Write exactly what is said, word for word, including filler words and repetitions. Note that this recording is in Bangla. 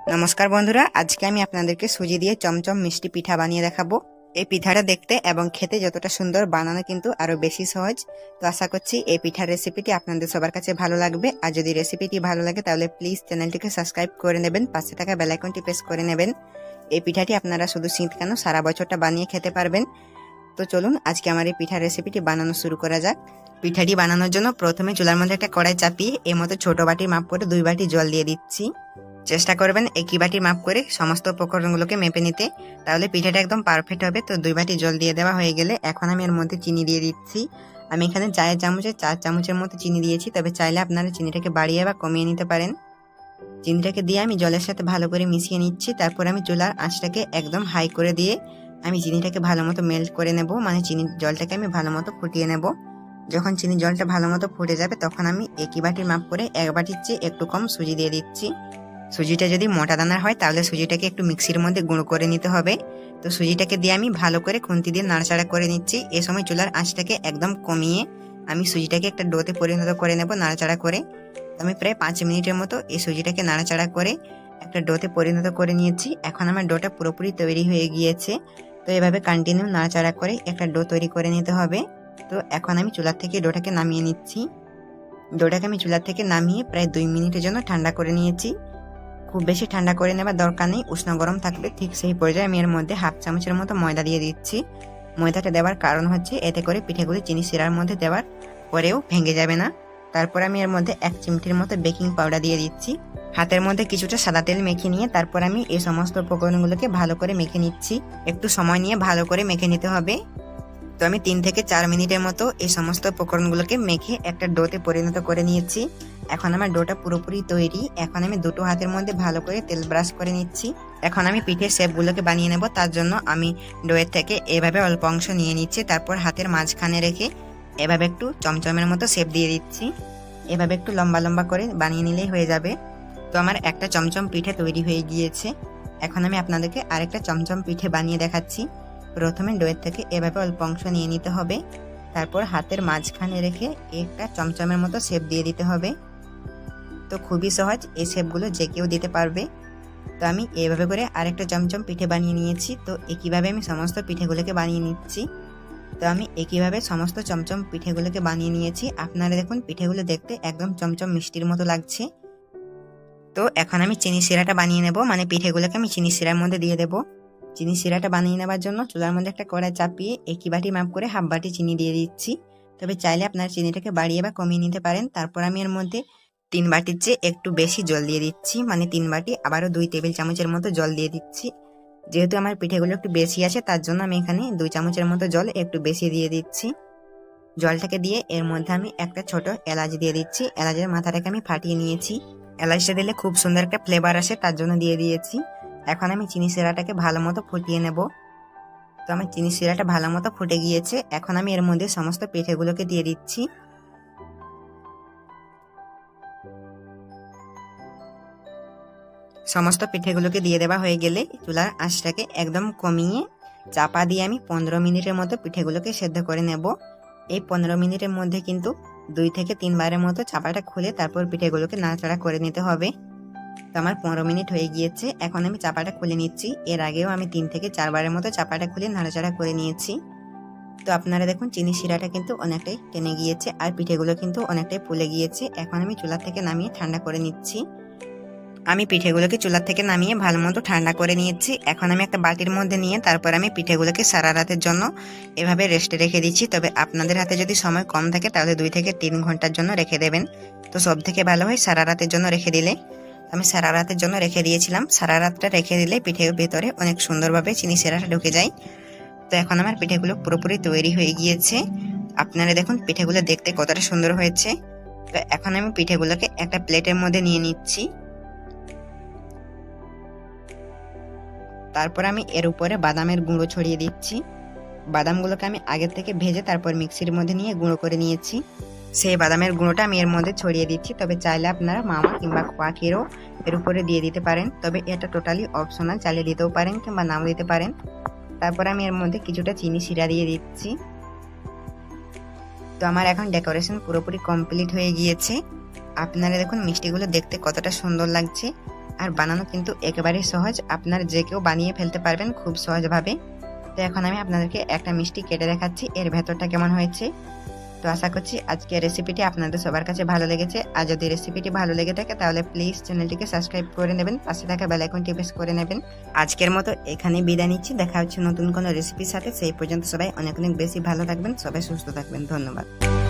নমস্কার বন্ধুরা, আজকে আমি আপনাদেরকে সুজি দিয়ে চমচম মিষ্টি পিঠা বানিয়ে দেখাবো। এই পিঠাটা দেখতে এবং খেতে যতটা সুন্দর, বানানো কিন্তু আরো বেশি সহজ। তো আশা করছি এই পিঠার রেসিপিটি আপনাদের সবার কাছে ভালো লাগবে। আর যদি রেসিপিটি ভালো লাগে তাহলে প্লিজ চ্যানেলটিকে সাবস্ক্রাইব করে নেবেন, পাশে থাকা বেল আইকনটি প্রেস করে নেবেন। এই পিঠাটি আপনারা শুধু শীত কেন সারা বছরটা বানিয়ে খেতে পারবেন। তো চলুন আজকে আমার এই পিঠার রেসিপিটি বানানো শুরু করা যাক। পিঠাটি বানানোর জন্য প্রথমে চুলার মধ্যে একটা কড়াই চাপিয়ে এর মতো ছোট বাটির মাপ করে দুই বাটি জল দিয়ে দিচ্ছি। চেষ্টা করবেন একই বাটি মাপ করে সমস্ত উপকরণগুলোকে মেপে নিতে, তাহলে পিঠাটা একদম পারফেক্ট হবে। তো দুই বাটি জল দিয়ে দেওয়া হয়ে গেলে এখন আমি এর মধ্যে চিনি দিয়ে দিচ্ছি। আমি এখানে চায়ের চামচে চার চামচের মতো চিনি দিয়েছি, তবে চাইলে আপনারা চিনিটাকে বাড়িয়ে বা কমিয়ে নিতে পারেন। চিনিটাকে দিয়ে আমি জলের সাথে ভালো করে মিশিয়ে নিচ্ছি। তারপর আমি চুলার আঁচটাকে একদম হাই করে দিয়ে আমি চিনিটাকে ভালো মতো মেল্ট করে নেব, মানে চিনির জলটাকে আমি ভালো মতো ফুটিয়ে নেব। যখন চিনির জলটা ভালো মতো ফুটে যাবে তখন আমি একই বাটির মাপ করে এক বাটির চেয়ে একটু কম সুজি দিয়ে দিচ্ছি। সুজিটা যদি মোটা দানার হয় তাহলে সুজিটাকে একটু মিক্সির মধ্যে গুঁড়ো করে নিতে হবে। তো সুজিটাকে দিয়ে আমি ভালো করে খুন্তি দিয়ে নাড়াচাড়া করে নিচ্ছি। এ সময় চুলার আঁচটাকে একদম কমিয়ে আমি সুজিটাকে একটা ডোতে পরিণত করে নেব নাড়াচাড়া করে। আমি প্রায় পাঁচ মিনিটের মতো এই সুজিটাকে নাড়াচাড়া করে একটা ডোতে পরিণত করে নিয়েছি। এখন আমার ডোটা পুরোপুরি তৈরি হয়ে গিয়েছে। তো এভাবে কন্টিনিউ নাড়াচাড়া করে একটা ডো তৈরি করে নিতে হবে। তো এখন আমি চুলার থেকে ডোটাকে নামিয়ে নিচ্ছি। ডোটাকে আমি চুলার থেকে নামিয়ে প্রায় দুই মিনিটের জন্য ঠান্ডা করে নিয়েছি। খুব বেশি ঠান্ডা করে নেবার দরকার নেই, উষ্ণ গরম থাকবে। ঠিক সেই পর্যায়ে আমি এর মধ্যে হাফ চামচের মতো ময়দা দিয়ে দিচ্ছি। ময়দাটা দেওয়ার কারণ হচ্ছে এতে করে পিঠেগুলি চিনি শিরার মধ্যে দেওয়ার পরেও ভেঙে যাবে না। তারপর আমি এর মধ্যে এক চিমটির মতো বেকিং পাউডার দিয়ে দিচ্ছি। হাতের মধ্যে কিছুটা সাদা তেল মেখে নিয়ে তারপর আমি এই সমস্ত উপকরণগুলোকে ভালো করে মেখে নিচ্ছি। একটু সময় নিয়ে ভালো করে মেখে নিতে হবে। তো আমি তিন থেকে চার মিনিটের মতো এই সমস্ত উপকরণগুলোকে মেখে একটা ডোতে পরিণত করে নিয়েছি। এখন আমার ডোটা পুরোপুরি তৈরি। এখন আমি দুটো হাতের মধ্যে ভালো করে তেল ব্রাশ করে নিচ্ছি। এখন আমি পিঠের শেপগুলোকে বানিয়ে নেব। তার জন্য আমি ডোয়ের থেকে এভাবে অল্প অংশ নিয়ে নিচ্ছি, তারপর হাতের মাঝখানে রেখে এভাবে একটু চমচমের মতো শেপ দিয়ে দিচ্ছি। এভাবে একটু লম্বা লম্বা করে বানিয়ে নিলেই হয়ে যাবে। তো আমার একটা চমচম পিঠে তৈরি হয়ে গিয়েছে। এখন আমি আপনাদেরকে আরেকটা চমচম পিঠে বানিয়ে দেখাচ্ছি। প্রথমে ডোয়ের থেকে এভাবে অল্প অংশ নিয়ে নিতে হবে, তারপর হাতের মাঝখানে রেখে একটা চমচমের মতো শেপ দিয়ে দিতে হবে। তো খুবই সহজ, এই শেপগুলো যে কেউ দিতে পারবে। তো আমি এইভাবে করে আরেকটা চমচম পিঠে বানিয়ে নিয়েছি। তো একইভাবে আমি সমস্ত পিঠেগুলোকে বানিয়ে নিচ্ছি। তো আমি একইভাবে সমস্ত চমচম পিঠেগুলোকে বানিয়ে নিয়েছি। আপনারা দেখুন পিঠেগুলো দেখতে একদম চমচম মিষ্টির মতো লাগছে। তো এখন আমি চিনি শিরাটা বানিয়ে নেব, মানে পিঠেগুলোকে আমি চিনি শিরার মধ্যে দিয়ে দেবো। চিনি শিরাটা বানিয়ে নেওয়ার জন্য চুলার মধ্যে একটা কড়াই চাপিয়ে একই বাটি মাপ করে হাফ বাটি চিনি দিয়ে দিচ্ছি। তবে চাইলে আপনারা চিনিটাকে বাড়িয়ে বা কমিয়ে নিতে পারেন। তারপর আমি এর মধ্যে তিন বাটির চেয়ে একটু বেশি জল দিয়ে দিচ্ছি, মানে তিন বাটি আবারও দুই টেবিল চামচের মতো জল দিয়ে দিচ্ছি। যেহেতু আমার পিঠেগুলো একটু বেশি আছে তার জন্য আমি এখানে দুই চামচের মতো জল একটু বেশি দিয়ে দিচ্ছি। জলটাকে দিয়ে এর মধ্যে আমি একটা ছোট এলাচ দিয়ে দিচ্ছি। এলাচের মাথাটাকে আমি ফাটিয়ে নিয়েছি। এলাচটা দিলে খুব সুন্দর একটা ফ্লেভার আসে, তার জন্য দিয়ে দিয়েছি। এখন আমি চিনি শিরাটাকে ভালো মতো ফুটিয়ে নেব। তো আমার চিনি শিরাটা ভালো মতো ফুটে গিয়েছে। এখন আমি এর মধ্যে সমস্ত পিঠেগুলোকে দিয়ে দিচ্ছি। সমস্ত পিঠেগুলোকে দিয়ে দেওয়া হয়ে গেলে চুলার আঁচটাকে একদম কমিয়ে চাপা দিয়ে আমি পনেরো মিনিটের মতো পিঠেগুলোকে সেদ্ধ করে নেব। এই পনেরো মিনিটের মধ্যে কিন্তু দুই থেকে তিনবারের মতো চাপাটা খুলে তারপর পিঠেগুলোকে নাড়াচাড়া করে নিতে হবে। তো আমার পনেরো মিনিট হয়ে গিয়েছে। এখন আমি চাপাটা খুলে নিচ্ছি। এর আগেও আমি তিন থেকে চারবারের মতো চাপাটা খুলে নাড়াচাড়া করে নিয়েছি। তো আপনারা দেখুন চিনি শিরাটা কিন্তু অনেকটাই টেনে গিয়েছে আর পিঠেগুলো কিন্তু অনেকটাই ফুলে গিয়েছে। এখন আমি চুলা থেকে নামিয়ে ঠান্ডা করে নিচ্ছি। আমি পিঠেগুলোকে চুলা থেকে নামিয়ে ভালো মতো ঠান্ডা করে নিয়েছি। এখন আমি একটা বাটির মধ্যে নিয়ে তারপর আমি পিঠেগুলোকে সারা রাতের জন্য এভাবে রেস্টে রেখে দিচ্ছি। তবে আপনাদের হাতে যদি সময় কম থাকে তাহলে দুই থেকে তিন ঘন্টার জন্য রেখে দেবেন। তো সব থেকে ভালো হয় সারা রাতের জন্য রেখে দিলে। আমি সারা রাতের জন্য রেখে দিয়েছিলাম। সারা রাতটা রেখে দিলে পিঠের ভেতরে অনেক সুন্দরভাবে চিনি শিরাটা ঢুকে যায়। তো এখন আমার পিঠেগুলো পুরোপুরি তৈরি হয়ে গিয়েছে। আপনারা দেখুন পিঠেগুলো দেখতে কতটা সুন্দর হয়েছে। তো এখন আমি পিঠেগুলোকে একটা প্লেটের মধ্যে নিয়ে নিচ্ছি। তারপর আমি এর উপরে বাদামের গুঁড়ো ছড়িয়ে দিচ্ছি। বাদামগুলোকে আমি আগের থেকে ভেজে তারপর মিক্সির মধ্যে নিয়ে গুঁড়ো করে নিয়েছি। সেই বাদামের গুঁড়োটা আমি এর মধ্যে ছড়িয়ে দিচ্ছি। তবে চাইলে আপনারা মাওয়া কিংবা খোয়া ক্ষীরও এর উপরে দিয়ে দিতে পারেন। তবে এটা টোটালি অপশনাল, চালিয়ে দিতেও পারেন কিংবা নাও দিতে পারেন। তারপর আমি এর মধ্যে কিছুটা চিনি শিরা দিয়ে দিচ্ছি। তো আমার এখন ডেকোরেশন পুরোপুরি কমপ্লিট হয়ে গিয়েছে। আপনারা দেখুন মিষ্টিগুলো দেখতে কতটা সুন্দর লাগছে। আর বানানো কিন্তু একেবারেই সহজ, আপনার যে কেউ বানিয়ে ফেলতে পারবেন খুব সহজভাবে। তো এখন আমি আপনাদেরকে একটা মিষ্টি কেটে দেখাচ্ছি এর ভেতরটা কেমন হয়েছে। তো আশা করছি আজকের রেসিপিটি আপনাদের সবার কাছে ভালো লেগেছে। আর যদি রেসিপিটি ভালো লেগে থাকে তাহলে প্লিজ চ্যানেলটিকে সাবস্ক্রাইব করে নেবেন, পাশে থাকা বেল আইকনটি প্রেস করে নেবেন। আজকের মতো এখানে বিদায় নিচ্ছি, দেখা হচ্ছে নতুন কোনো রেসিপির সাথে। সেই পর্যন্ত সবাই অনেক অনেক বেশি ভালো থাকবেন, সবাই সুস্থ থাকবেন। ধন্যবাদ।